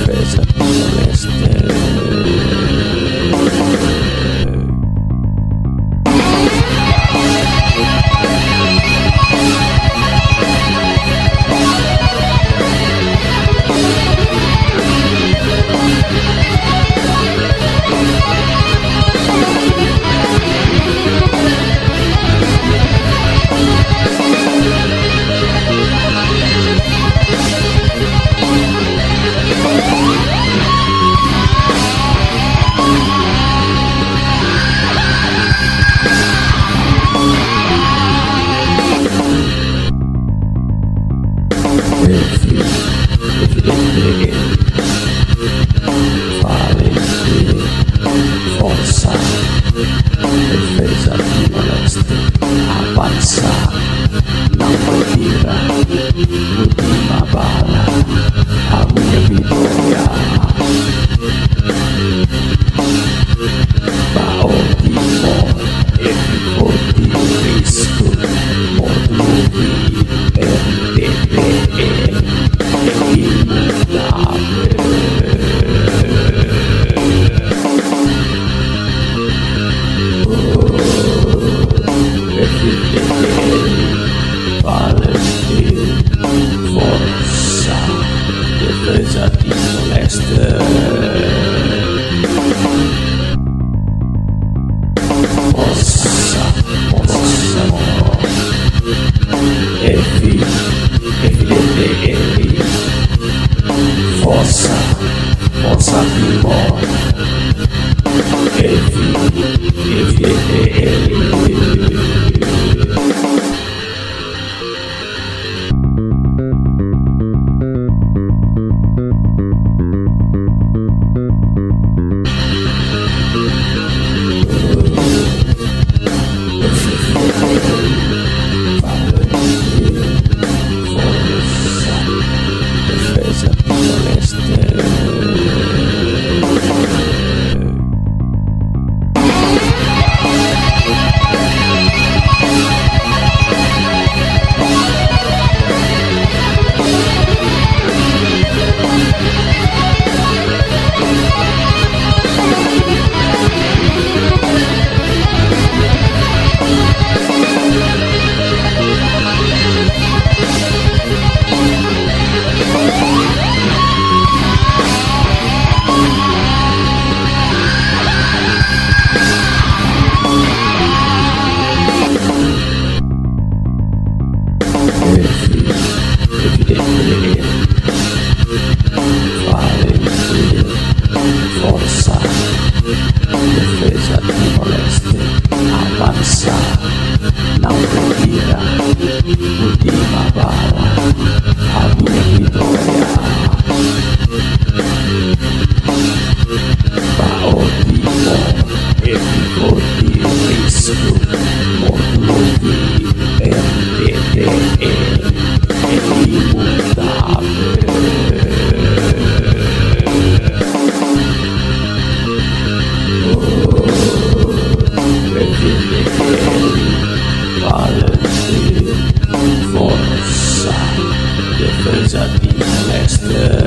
defesa Timor-Leste. Força, defesa Timor-Leste, avançar, não retira, última bala, a minha vitória. Bao Timor, forte risco, módulo RTTL, imutável. Força, defesa Timor-Leste. Força, FDTL. Força Timor. FDTL. Força, defesa Timor-Leste, avançar, não retira, última bala, a minha vitória. Bao Timor, forte risco, módulo RTTL, imutável. Força, defesa Timor-Leste.